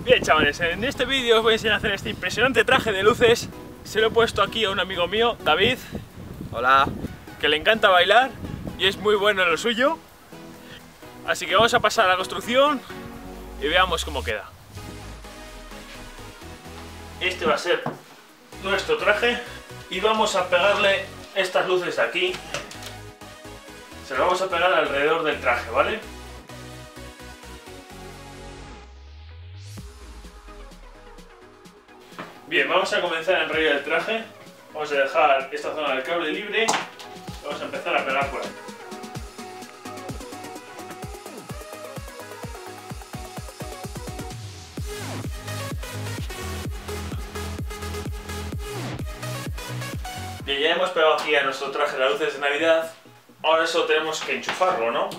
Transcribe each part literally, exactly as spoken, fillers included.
Bien, chavales, en este vídeo os voy a enseñar a hacer este impresionante traje de luces. Se lo he puesto aquí a un amigo mío, David. Hola. Que le encanta bailar y es muy bueno en lo suyo. Así que vamos a pasar a la construcción y veamos cómo queda. Este va a ser nuestro traje y vamos a pegarle estas luces de aquí. Se las vamos a pegar alrededor del traje, ¿vale? Bien, vamos a comenzar a enrollar el traje. Vamos a dejar esta zona del cable libre. Vamos a empezar a pegar por ahí. Bien, ya hemos pegado aquí a nuestro traje las luces de Navidad. Ahora solo tenemos que enchufarlo, ¿no?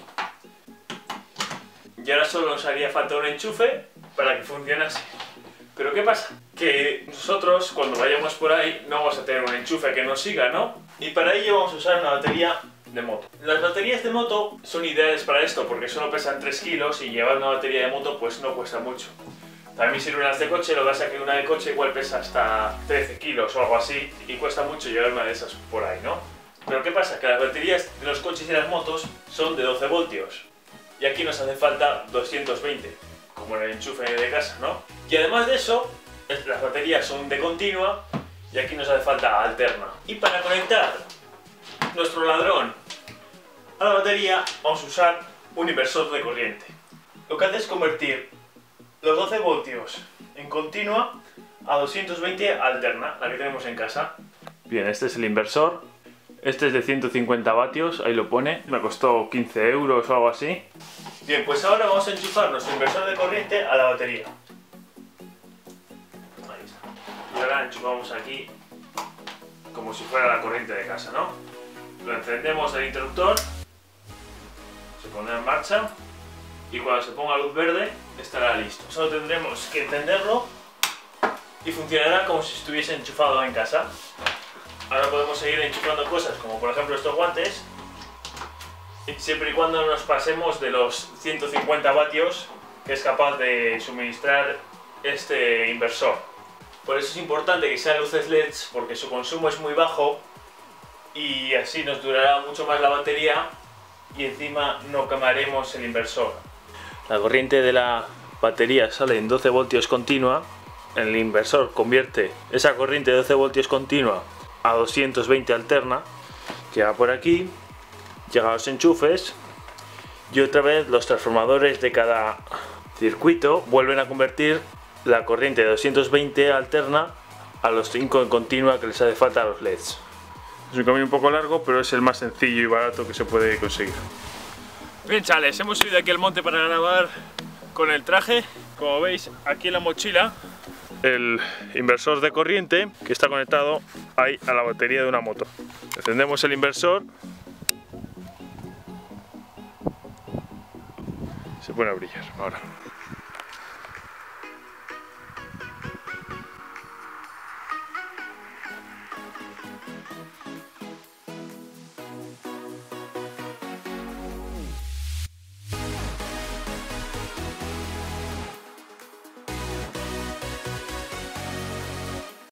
Y ahora solo nos haría falta un enchufe para que funcionase. Pero ¿qué pasa? Que nosotros cuando vayamos por ahí no vamos a tener un enchufe que nos siga, ¿no? Y para ello vamos a usar una batería de moto. Las baterías de moto son ideales para esto porque solo pesan tres kilos y llevar una batería de moto pues no cuesta mucho. También sirven las de coche, lo que pasa es que una de coche igual pesa hasta trece kilos o algo así y cuesta mucho llevar una de esas por ahí, ¿no? Pero ¿qué pasa? Que las baterías de los coches y las motos son de doce voltios y aquí nos hace falta doscientos veinte, como en el enchufe de casa, ¿no? Y además de eso, las baterías son de continua y aquí nos hace falta alterna. Y para conectar nuestro ladrón a la batería vamos a usar un inversor de corriente. Lo que hace es convertir los doce voltios en continua a doscientos veinte alterna, la que tenemos en casa. Bien, este es el inversor. Este es de ciento cincuenta vatios, ahí lo pone. Me costó quince euros o algo así. Bien, pues ahora vamos a enchufar nuestro inversor de corriente a la batería. Ahí está. Y ahora enchufamos aquí como si fuera la corriente de casa, ¿no? Lo encendemos del interruptor, se pondrá en marcha y cuando se ponga luz verde estará listo. Solo tendremos que encenderlo y funcionará como si estuviese enchufado en casa. Ahora podemos seguir enchufando cosas como por ejemplo estos guantes, siempre y cuando nos pasemos de los ciento cincuenta vatios que es capaz de suministrar este inversor. Por eso es importante que sean luces L E Ds porque su consumo es muy bajo y así nos durará mucho más la batería y encima no quemaremos el inversor. La corriente de la batería sale en doce voltios continua, el inversor convierte esa corriente de doce voltios continua a doscientos veinte alterna, que va por aquí, llega a los enchufes y otra vez los transformadores de cada circuito vuelven a convertir la corriente de doscientos veinte alterna a los cinco en continua que les hace falta a los L E Ds. Es un camino un poco largo, pero es el más sencillo y barato que se puede conseguir. Bien, chavales, hemos subido aquí al monte para grabar con el traje. Como veis, aquí en la mochila el inversor de corriente que está conectado ahí a la batería de una moto. Encendemos el inversor, se pone a brillar ahora.